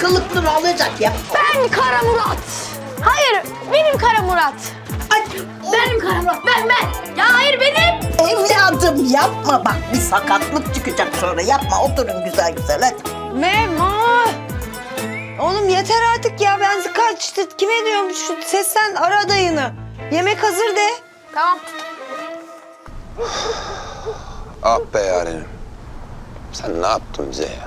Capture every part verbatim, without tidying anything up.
kılıklı alacak ya. Ben Kara Murat. Hayır, benim Kara Murat. Ay, benim Kara Murat, ben ben. Ya hayır benim. Evladım yapma bak, bir sakatlık çıkacak sonra. Yapma, oturun güzel güzel hadi. Memo! Oğlum yeter artık ya, ben kaçtı. Kime diyorum şu sesten ara dayını. Yemek hazır de. Tamam. Ah be yarenim. Sen ne yaptın bize ya?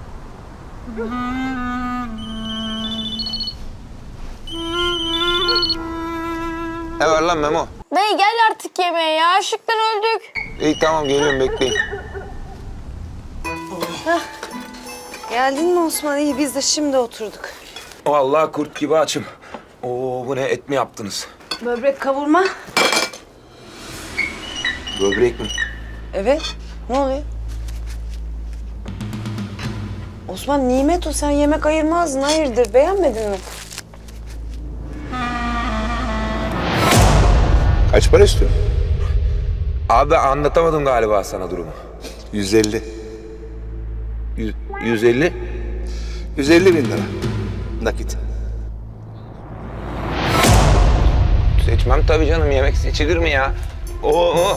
Ne var lan Memo? Dayı gel artık yemeğe ya, açlıktan öldük. İyi tamam geliyorum bekleyin. Geldin mi Osman? İyi, biz de şimdi oturduk. Vallahi kurt gibi açım. Oo, bu ne, et mi yaptınız? Böbrek kavurma. Böbrek mi? Evet. Ne oluyor? Osman nimet o, sen yemek ayırmazdın, hayırdır? Beğenmedin mi? Kaç para istiyorsun? Abi anlatamadım galiba sana durumu. yüz elli. Yüz, yüz elli. yüz elli bin lira. Nakit. Seçmem tabii canım, yemek seçilir mi ya? Oo.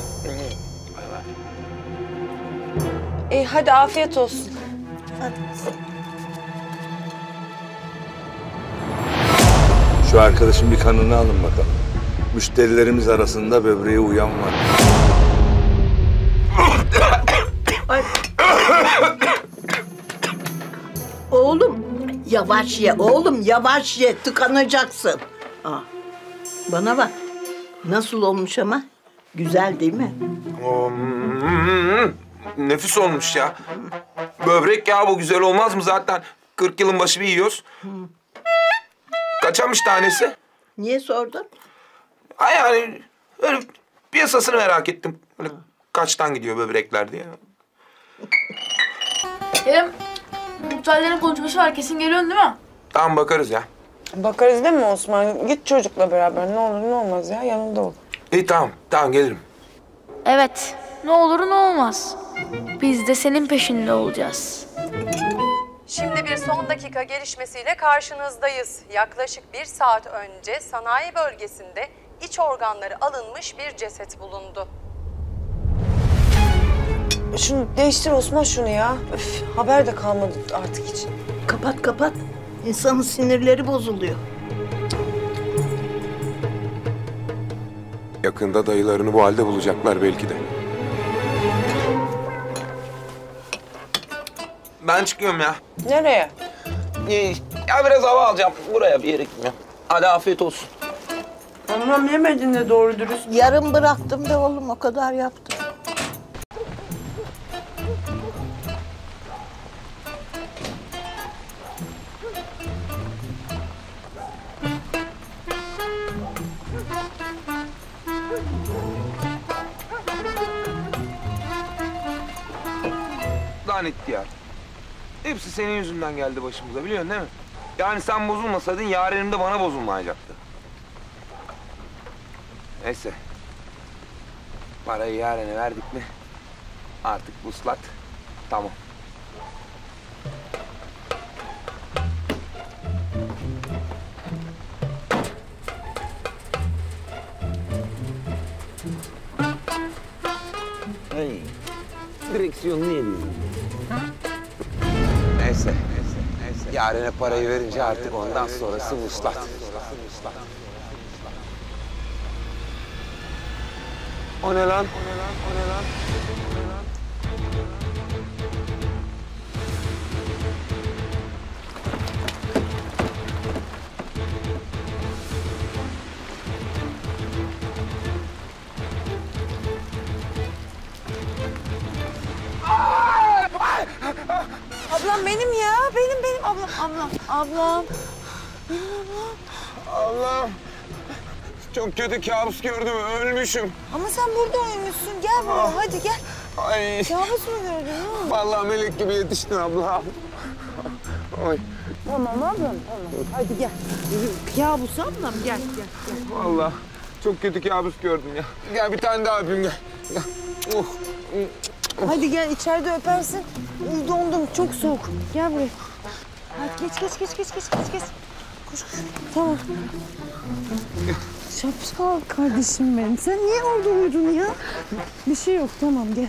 İyi hadi afiyet olsun. Şu arkadaşın bir kanını alın bakalım. Müşterilerimiz arasında böbreğe uyan var. Oğlum yavaş ye, oğlum yavaş ye, tıkanacaksın. Aa, bana bak, nasıl olmuş ama? Güzel değil mi? Oo, mm, nefis olmuş ya. Böbrek ya, bu güzel olmaz mı zaten? kırk yılın başı bir yiyoruz. Kaçamış tanesi? Niye sordun? Ha yani öyle piyasasını merak ettim. Böyle kaçtan gidiyor böbrekler diye. Kerem, muhtarların konuşması var, kesin geliyorsun değil mi? Tamam bakarız ya. Bakarız değil mi Osman? Git çocukla beraber, ne olur ne olmaz ya, yanımda ol. İyi tamam, tamam gelirim. Evet, ne olur ne olmaz. Biz de senin peşinde olacağız. Şimdi bir son dakika gelişmesiyle karşınızdayız. Yaklaşık bir saat önce sanayi bölgesinde iç organları alınmış bir ceset bulundu. Şunu değiştir Osman, şunu ya. Öf, haber de kalmadı artık hiç. Kapat kapat, insanın sinirleri bozuluyor. Yakında dayılarını bu halde bulacaklar belki de. Ben çıkıyorum ya. Nereye? Ya biraz hava alacağım. Buraya bir yere gitmiyorum. Hadi afiyet olsun. Anlam yemedin de doğru dürüst. Yarım bıraktım da oğlum, o kadar yaptım. Lan etti ya. Hepsi senin yüzünden geldi başımıza, biliyorsun değil mi? Yani sen bozulmasaydın yarenim de bana bozulmayacaktı. Neyse. Parayı yarene verdik mi artık vuslat tamam. Hey. Direksiyon niye diyorsun? Neyse, neyse, neyse. Yarene parayı verince artık ondan sonrası vuslat. O ne lan? O ne lan? O ne lan? Ablam benim ya, benim benim ablam, ablam, ablam. Benim ablam. Allah'ım. Çok kötü kabus gördüm, ölmüşüm. Ama sen burada uyumuşsun, gel buraya, Ah. hadi gel. Ay. Kabus mu gördün ha? Vallahi melek gibi yetiştin abla. Oy. Tamam ablam, tamam. Hadi gel. Kabus ablam, gel, gel, gel. Vallahi çok kötü kabus gördüm ya. Gel bir tane daha öpeyim gel. Gel. Oh. Hadi gel, içeride öpersin. Dondum, çok soğuk. Gel buraya. Hadi geç geç geç geç geç geç geç. Koş koş. Tamam. Şapşal kardeşim benim. Sen niye orada uyudun ya? Bir şey yok tamam gel.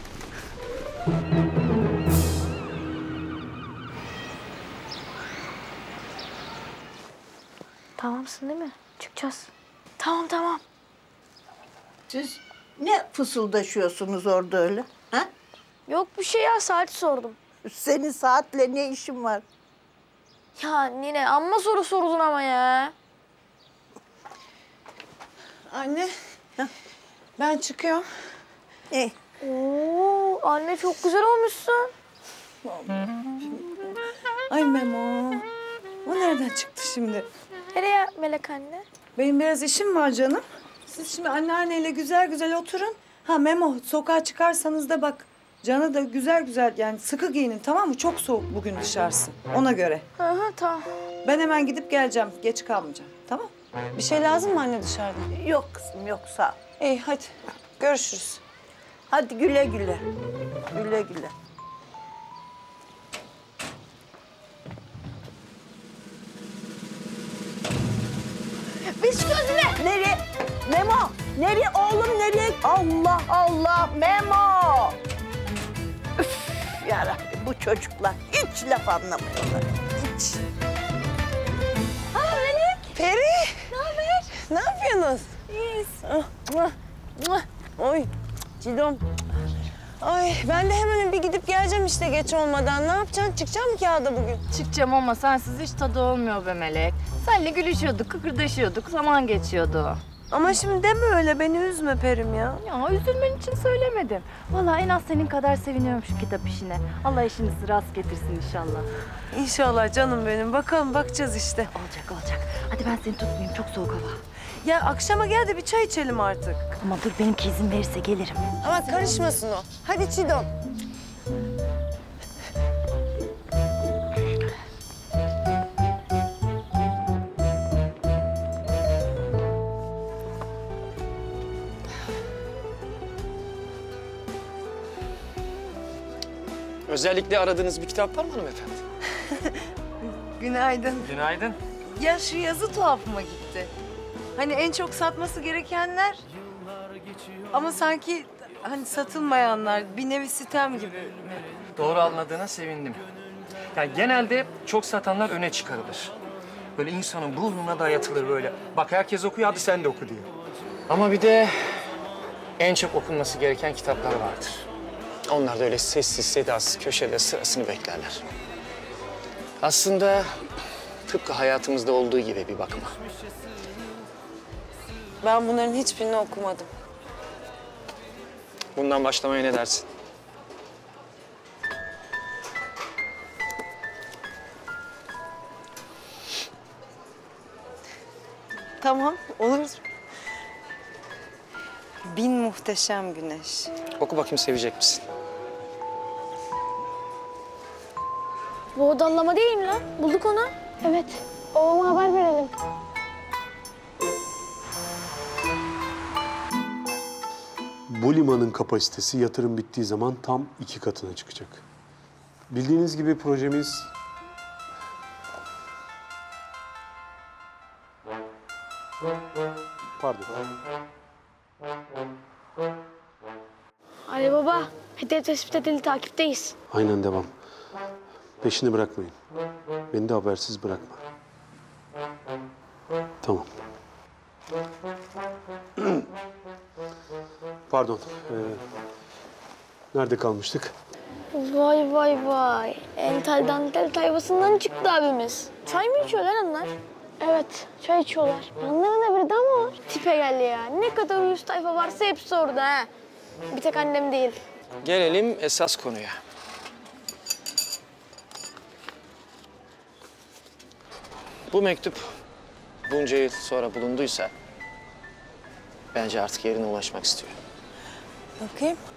Tamamsın değil mi? Çıkacağız. Tamam tamam. Siz ne fısıldaşıyorsunuz orada öyle? Ha? Yok bir şey ya, saat sordum. Senin saatle ne işin var? Ya nine amma soru sordun ama ya. Anne. Ben çıkıyorum. Eh, Oo, anne çok güzel olmuşsun. Ay Memo. O nereden çıktı şimdi? Nereye Melek anne? Benim biraz işim var canım. Siz şimdi anneanneyle güzel güzel oturun. Ha Memo, sokağa çıkarsanız da bak. Canı da güzel güzel yani sıkı giyinin tamam mı? Çok soğuk bugün dışarısı. Ona göre. Hı hı tamam. Ben hemen gidip geleceğim. Geç kalmayacağım. Tamam? Bir şey lazım mı anne dışarıda? yok kızım yok sağ ol. İyi hadi. Görüşürüz. Hadi güle güle. Güle güle. Biz çıkıyoruz yine. Nereye? Memo! Nereye oğlum nereye? Allah Allah Memo! Üf yarabbim bu çocuklar hiç laf anlamıyorlar. Hiç. Aa Melek. Peri. Ne haber? Ne yapıyorsunuz? İyiyiz. Oy Cidom. Ay ben de hemen bir gidip geleceğim işte geç olmadan. Ne yapacaksın? Çıkacak mı kağıda bugün? Çıkacağım ama sensiz hiç tadı olmuyor be Melek. Seninle gülüşüyorduk, kıkırdaşıyorduk, zaman geçiyordu. Ama şimdi deme öyle, beni üzme Perim ya. Ya üzülmen için söylemedim. Vallahi en az senin kadar seviniyorum şu kitap işine. Allah işinizi rast getirsin inşallah. İnşallah canım benim. Bakalım bakacağız işte. Olacak olacak. Hadi ben seni tutmayayım, çok soğuk hava. Ya akşama gel de bir çay içelim artık. Ama dur benimki izin verirse gelirim. Ama karışmasın o. Hadi Çidom. Özellikle aradığınız bir kitap var mı hanımefendi? Günaydın. Günaydın. Ya şu yazı tuhafıma gitti. Hani en çok satması gerekenler ama sanki hani satılmayanlar bir nevi sitem gibi mi? Doğru anladığına sevindim. Yani genelde çok satanlar öne çıkarılır. Böyle insanın burnuna dayatılır böyle. Bak herkes okuyor, hadi sen de oku diyor. Ama bir de en çok okunması gereken kitaplar vardır. Onlar da öyle sessiz sedasız köşede sırasını beklerler. Aslında tıpkı hayatımızda olduğu gibi bir bakıma. Ben bunların hiçbirini okumadım. Bundan başlamaya ne dersin? Tamam, olur. Bin muhteşem güneş. Oku bakayım, sevecek misin? Bu o dallama değil mi lan? Bulduk onu. Evet. Babama haber verelim. Bu limanın kapasitesi yatırım bittiği zaman tam iki katına çıkacak. Bildiğiniz gibi projemiz... Pardon. Ali baba, hedef tespit edildi, takipteyiz. Aynen devam. Peşini bırakmayın. Beni de habersiz bırakma. Tamam. Pardon. Ee, nerede kalmıştık? Vay vay vay. Entel dantel tayfasından çıktı abimiz. Çay mı içiyor lan onlar? Evet, çay içiyorlar. Yanlarında bir dam var. Tipe geldi ya. Ne kadar uyuz tayfa varsa hepsi orada ha. Bir tek annem değil. Gelelim esas konuya. Bu mektup bunca yıl sonra bulunduysa bence artık yerine ulaşmak istiyor. Bakayım.